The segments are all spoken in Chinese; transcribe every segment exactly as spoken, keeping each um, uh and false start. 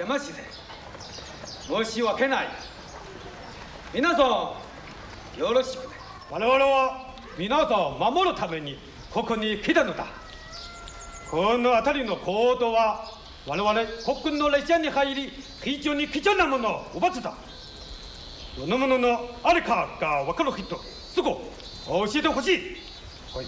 まして申し訳ない。皆さんよろしくね。我々は皆さんを守るためにここに来たのだ。この辺りの行動は我々国軍の列車に入り非常に貴重なものを奪ってた。そのもののあれかが分かる人すぐ教えてほしい。はい。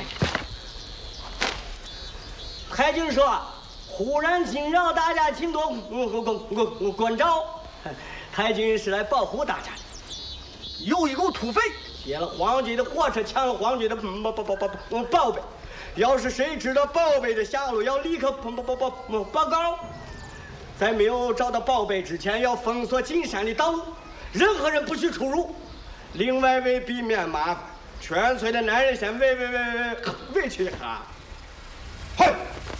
海军说，忽然惊扰大家，请多关关关照。海军是来保护大家的。有一股土匪劫了皇军的火车，抢了皇军的宝宝宝宝宝贝。要是谁知道宝贝的下落，要立刻报报报报报告。在没有找到宝贝之前，要封锁进山的道路，任何人不许出入。另外，为避免麻烦，全村的男人先围围围围围起他。嗨！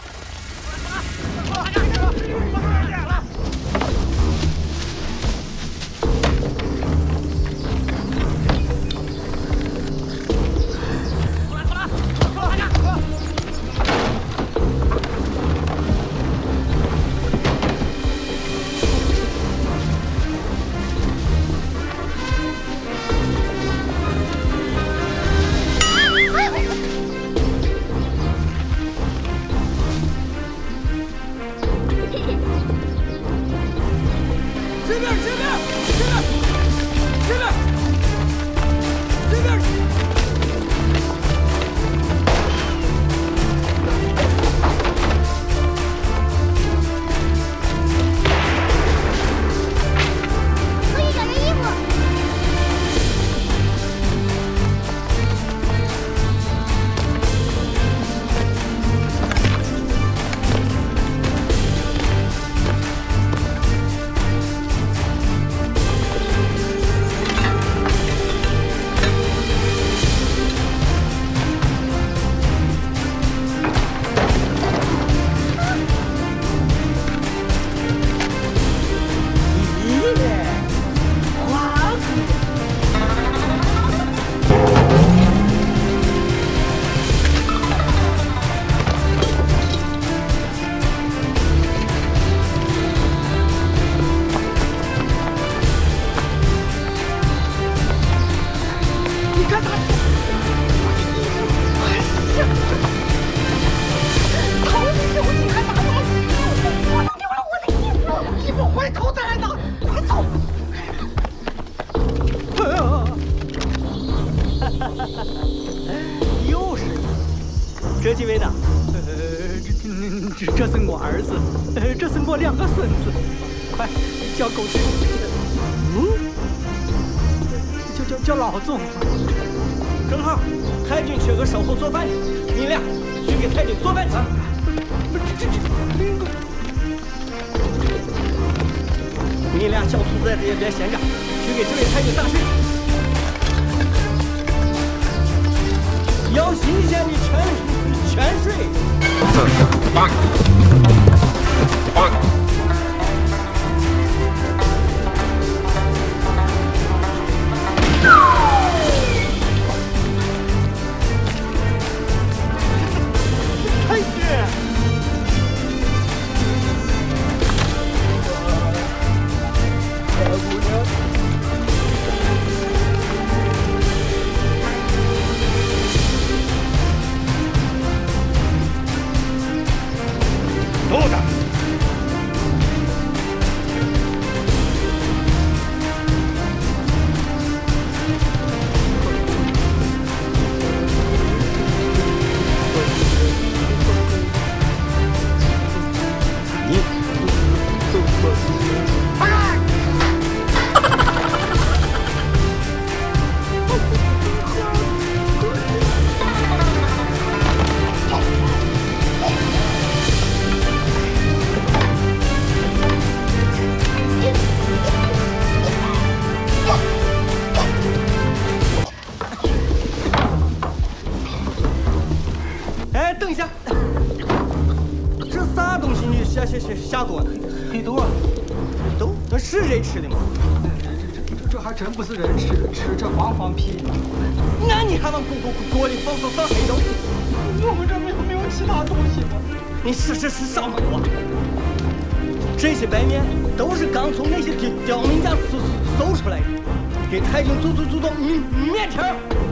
这几位呢？呃，这这这是我儿子，呃，这是我两个孙子。快叫狗去。嗯，叫叫叫老总。 正好，太君缺个守候做饭的，你俩去给太君做饭去。不是这这，你俩小兔子在这边闲着，去给这位太君打水。要新鲜的泉泉水。棒棒。太君。小姑娘。 どうだ。 等一下，这啥东西你下下下下多呢？ 黑豆啊， 黑豆，那是人吃的吗？ 这这这这还真不是人吃的，吃这光放屁。 那你还往锅锅锅里放放放黑豆？ 我们这没有没有其他东西吗？ 你试试试烧没有啊？ 这些白面都是刚从那些刁刁民家搜搜出来的，给太君做做做做面面条。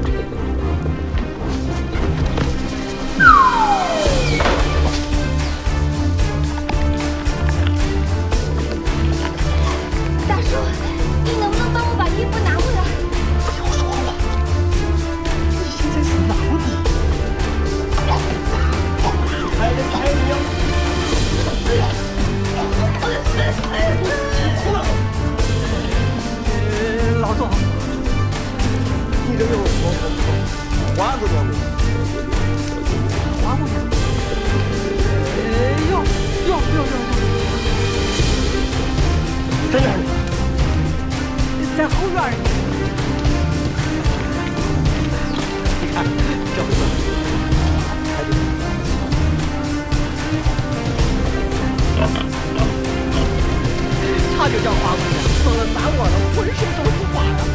大叔，你能不能帮我把衣服拿回来？ 不要说话，你现在是哪里？太君，太君。 老总， 你这有花过吗？ 花过吗？有有有有有， 在哪里？ 在后院里。你看，这不是。他就叫花姑娘，送了三窝了，浑身都是花的。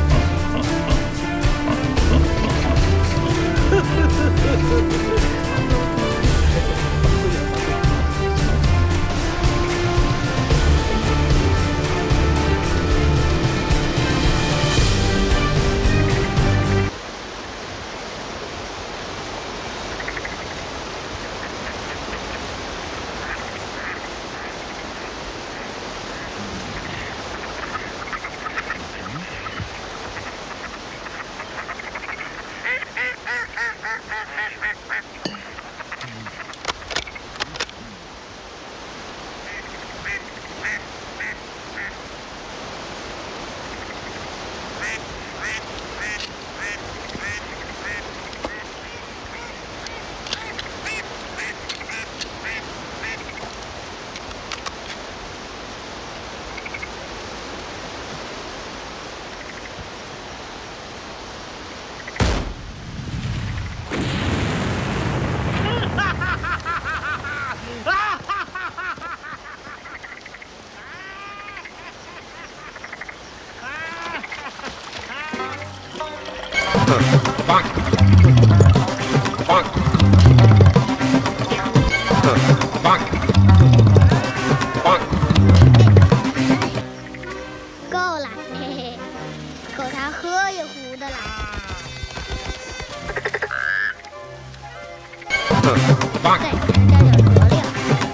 够了，嘿嘿，够他喝一壶的啦。再给人加点格量。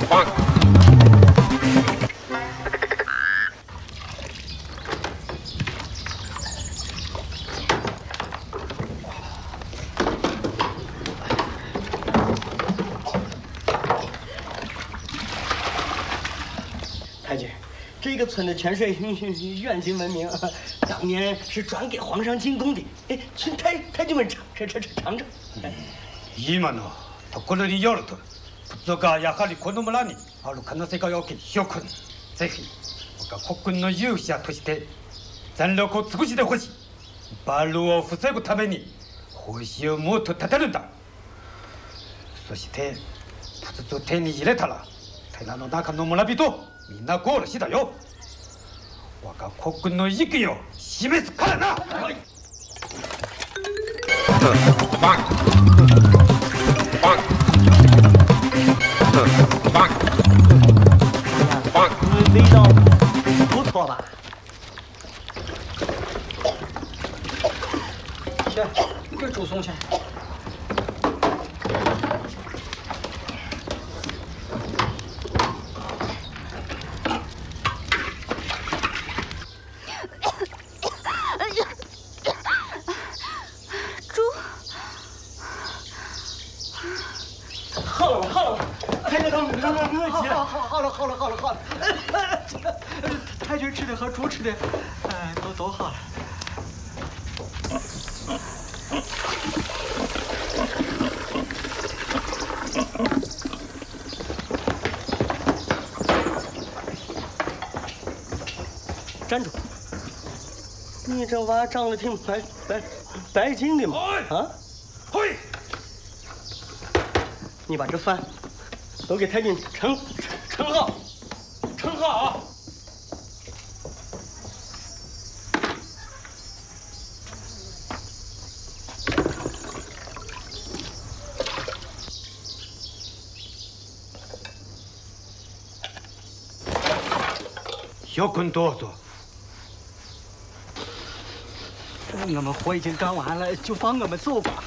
太君，这个村的泉水远近闻名，当年是专给皇上进贡的。哎，请太太君们尝尝尝尝尝。 今のところによると、仏がやはりこの村にある可能性が大きい。諸君、ぜひ我が国軍の勇者として全力を尽くしてほしい。バルを防ぐために報酬をもっと立てるんだ。そして仏を手に入れたら寺の中の村人みんなゴールしだよ。我が国軍の意義を示すからな。はい。 味道不错吧？去，给猪送去。 猪， 好了吧，好了吧，太君他们他们饿急了。好，好了，好了，好了，好了。 太君吃的和猪吃的，哎，都都好了。 站住！你这娃长得挺白白白净的嘛？啊？ 会。 你把这饭都给太君盛盛好，盛好啊！ 小坤哆嗦。 我们活已经干完了，就放我们走吧。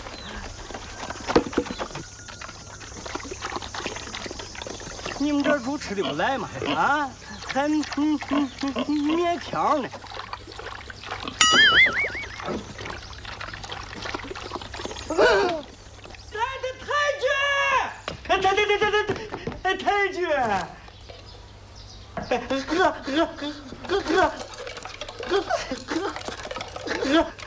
你们这猪吃的不赖嘛？啊，还嗯嗯嗯面条呢。来的太君，太太太太太太君，喝喝喝喝喝喝喝喝。